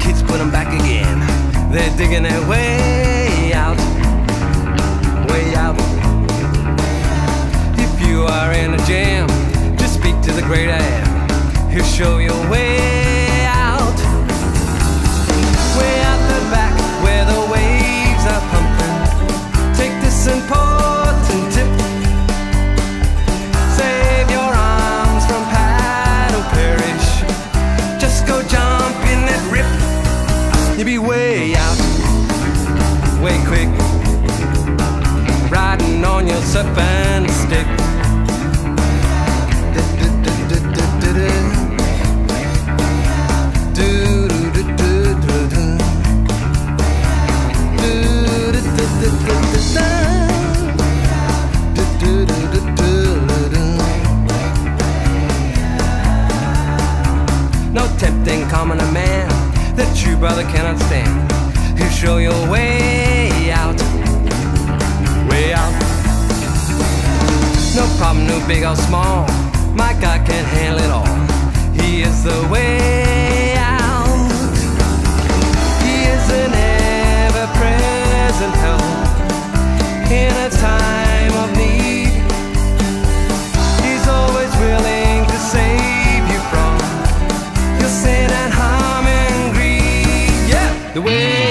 kids put them back again. They're digging their way out, way out. If you are in a jam, just speak to the great I am. He'll show you a way out. Way out the back where the waves are pumping. Take this important tip. Save your arms from paddle perish. Just go jump in that rip. You'll be way out, way quick, riding on your serpent stick. No tempting commoner man that you, brother, cannot stand. He'll show you a way out, way out. No problem, no big or small, my God can handle it all. He is the way out. He is an ever-present help in a time of need. He's always willing to save you from your sin and harm and greed. Yeah, the way